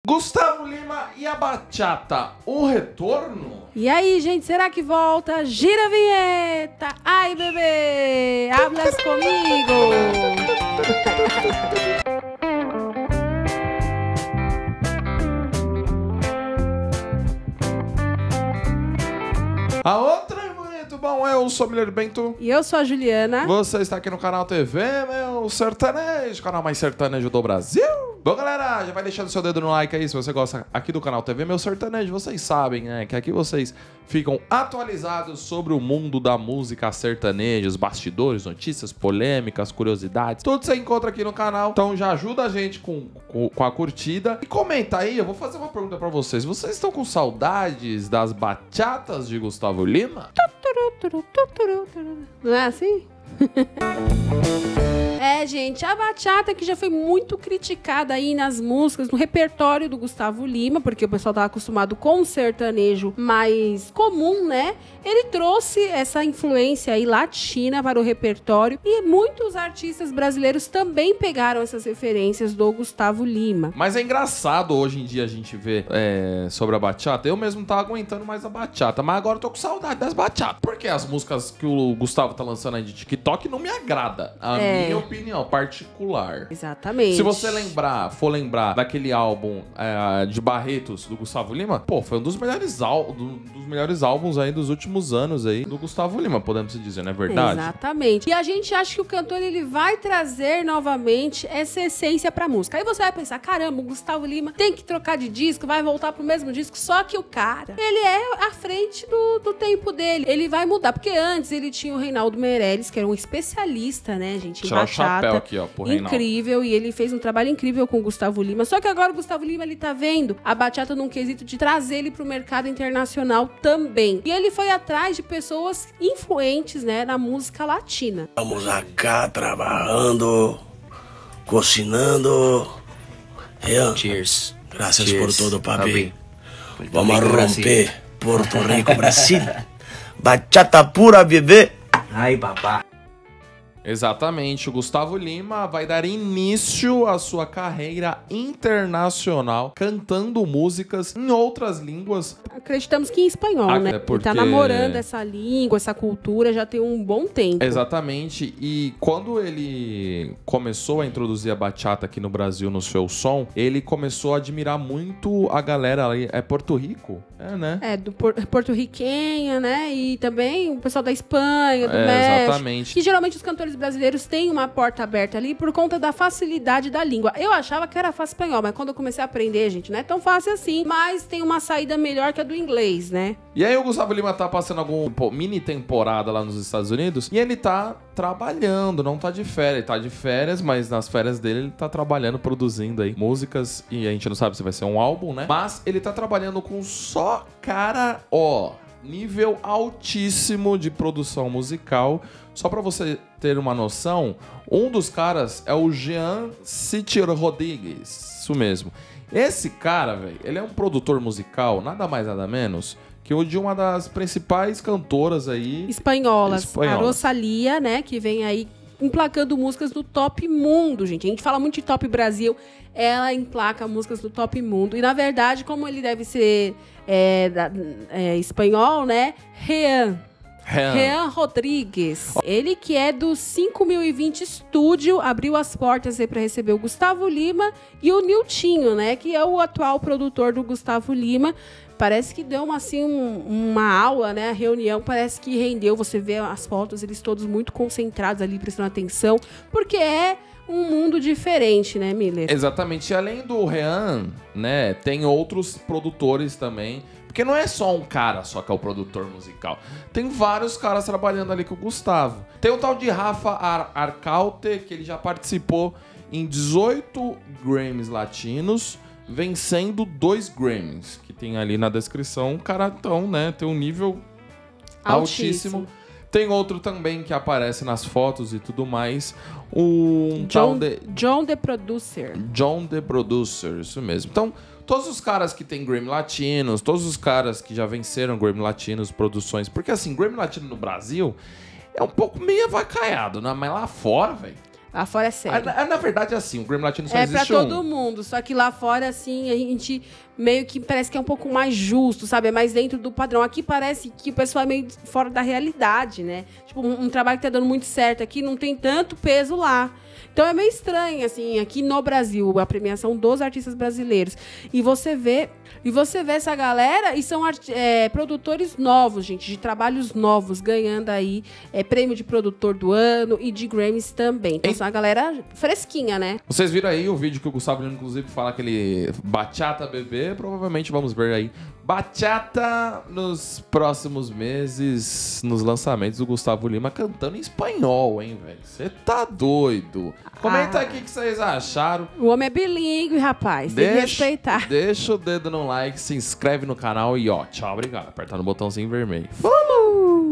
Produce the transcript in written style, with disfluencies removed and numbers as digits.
Gustavo Lima e a bachata, o retorno? E aí, gente, será que volta? Gira a vinheta! Ai, bebê! Hablas comigo! A outra é muito bom, eu sou o Miller Bento. E eu sou a Juliana. Você está aqui no Canal TV, meu sertanejo, canal mais sertanejo do Brasil. Bom, galera, já vai deixando seu dedo no like aí se você gosta aqui do Canal TV, meu sertanejo. Vocês sabem, né, que aqui vocês ficam atualizados sobre o mundo da música sertaneja, os bastidores, notícias, polêmicas, curiosidades. Tudo você encontra aqui no canal. Então já ajuda a gente com a curtida. E comenta aí, eu vou fazer uma pergunta pra vocês. Vocês estão com saudades das bachatas de Gustavo Lima? Não é assim? É, gente, a bachata que já foi muito criticada aí nas músicas, no repertório do Gustavo Lima, porque o pessoal tava acostumado com o sertanejo mais comum, né? Ele trouxe essa influência aí latina para o repertório e muitos artistas brasileiros também pegaram essas referências do Gustavo Lima. Mas é engraçado hoje em dia a gente ver sobre a bachata. Eu mesmo não tava aguentando mais a bachata, mas agora eu tô com saudade das bachatas. Porque as músicas que o Gustavo tá lançando aí de TikTok não me agrada. A minha opinião particular. Exatamente. Se você for lembrar daquele álbum de Barretos do Gustavo Lima, pô, foi um dos melhores álbuns aí dos últimos anos aí do Gustavo Lima, podemos dizer, não é verdade? Exatamente. E a gente acha que o cantor ele vai trazer novamente essa essência pra música. Aí você vai pensar, caramba, o Gustavo Lima tem que trocar de disco, vai voltar pro mesmo disco, só que o cara, ele é à frente do tempo dele. Ele vai mudar, porque antes ele tinha o Reinaldo Meirelles, que era um especialista, né, gente, em tirar bachata. O chapéu aqui, ó, pro Reinaldo. Incrível, e ele fez um trabalho incrível com o Gustavo Lima. Só que agora o Gustavo Lima, ele tá vendo a bachata num quesito de trazer ele pro mercado internacional também. E ele foi atrás de pessoas influentes, né, na música latina. Estamos acá trabalhando, cocinando. Rian, cheers. Graças por todo, papi. Vamos romper Porto Rico, Brasil. Bachata pura, bebê. Ai, babá. Exatamente, o Gustavo Lima vai dar início à sua carreira internacional cantando músicas em outras línguas. Acreditamos que em espanhol, né? Porque... Ele tá namorando essa língua, essa cultura já tem um bom tempo. Exatamente, e quando ele começou a introduzir a bachata aqui no Brasil no seu som, ele começou a admirar muito a galera ali, é Porto Rico? É, né? É, do porto-riquenha, né? E também o pessoal da Espanha, do México. Exatamente. Que geralmente os cantores brasileiros têm uma porta aberta ali por conta da facilidade da língua. Eu achava que era fácil espanhol, mas quando eu comecei a aprender, gente, não é tão fácil assim. Mas tem uma saída melhor que a do inglês, né? E aí o Gustavo Lima tá passando alguma mini temporada lá nos Estados Unidos e ele tá trabalhando, não tá de férias. Ele tá de férias, mas nas férias dele ele tá trabalhando, produzindo aí músicas. E a gente não sabe se vai ser um álbum, né? Mas ele tá trabalhando com só cara, ó, nível altíssimo de produção musical. Só pra você ter uma noção, um dos caras é o Jean City Rodrigues. Isso mesmo. Esse cara, velho, ele é um produtor musical, nada mais nada menos que o de uma das principais cantoras aí espanholas. A Rosalía, né, que vem aí emplacando músicas do Top Mundo, gente. A gente fala muito de Top Brasil, ela emplaca músicas do Top Mundo. E, na verdade, como ele deve ser espanhol, né, Jean Rodrigues. Ele que é do 5020 Studio, abriu as portas aí para receber o Gustavo Lima e o Niltinho, né, que é o atual produtor do Gustavo Lima. Parece que deu uma aula, né? A reunião parece que rendeu. Você vê as fotos, eles todos muito concentrados ali, prestando atenção, porque é um mundo diferente, né, Miller? Exatamente. E além do Rian, né, tem outros produtores também. Porque não é só um cara só que é o produtor musical. Tem vários caras trabalhando ali com o Gustavo. Tem o tal de Rafa Arcaute, que ele já participou em 18 Grammys latinos, vencendo 2 Grammys, que tem ali na descrição. O cara, então, né, tem um nível altíssimo. Tem outro também que aparece nas fotos e tudo mais. John the Producer. John the Producer, isso mesmo. Então, todos os caras que tem Grammy Latinos, todos os caras que já venceram Grammy Latinos, produções... Porque, assim, Grammy Latino no Brasil é um pouco meio avacaiado, né? Mas lá fora, velho... Lá fora é sério. Na verdade é assim, o Grammy Latino só existe É pra todo mundo, só que lá fora, assim, a gente meio que parece que é um pouco mais justo, sabe? É mais dentro do padrão. Aqui parece que o pessoal é meio fora da realidade, né? Tipo, um trabalho que tá dando muito certo aqui não tem tanto peso lá. Então é meio estranho, assim, aqui no Brasil, a premiação dos artistas brasileiros. E você vê essa galera e são produtores novos, gente, de trabalhos novos, ganhando aí prêmio de produtor do ano e de Grammys também. Então são uma galera fresquinha, né? Vocês viram aí o vídeo que o Gustavo Lima, inclusive, fala aquele Bachata Bebê? Provavelmente vamos ver aí bachata nos próximos meses, nos lançamentos do Gustavo Lima cantando em espanhol, hein, velho? Você tá doido. Comenta aqui o que vocês acharam. O homem é bilíngue, rapaz. Tem que respeitar. Deixa o dedo no like, se inscreve no canal e ó, tchau, obrigado. Apertar no botãozinho vermelho. Falou!